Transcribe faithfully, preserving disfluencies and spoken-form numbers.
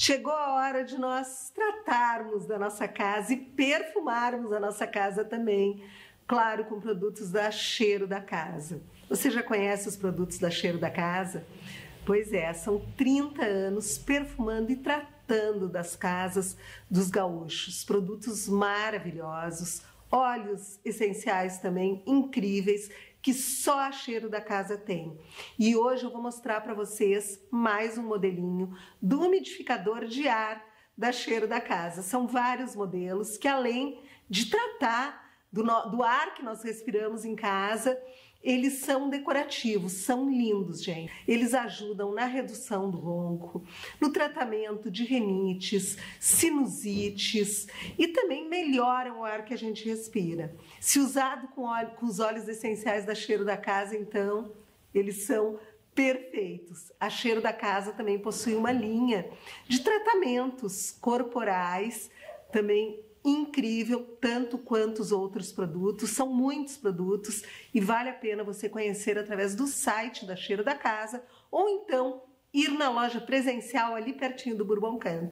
Chegou a hora de nós tratarmos da nossa casa e perfumarmos a nossa casa também, claro, com produtos da Cheiro da Casa. Você já conhece os produtos da Cheiro da Casa? Pois é, são trinta anos perfumando e tratando das casas dos gaúchos. Produtos maravilhosos, óleos essenciais também incríveis, que só a Cheiro da Casa tem. E hoje eu vou mostrar para vocês mais um modelinho do umidificador de ar da Cheiro da Casa. São vários modelos que, além de tratar do, no, do ar que nós respiramos em casa, eles são decorativos, são lindos, gente. Eles ajudam na redução do ronco, no tratamento de rinites, sinusites e também melhoram o ar que a gente respira. Se usado com, óleo, com os óleos essenciais da Cheiro da Casa, então, eles são perfeitos. A Cheiro da Casa também possui uma linha de tratamentos corporais, também incrível, tanto quanto os outros produtos. São muitos produtos e vale a pena você conhecer através do site da Cheiro da Casa ou então ir na loja presencial ali pertinho do Bourbon Canto.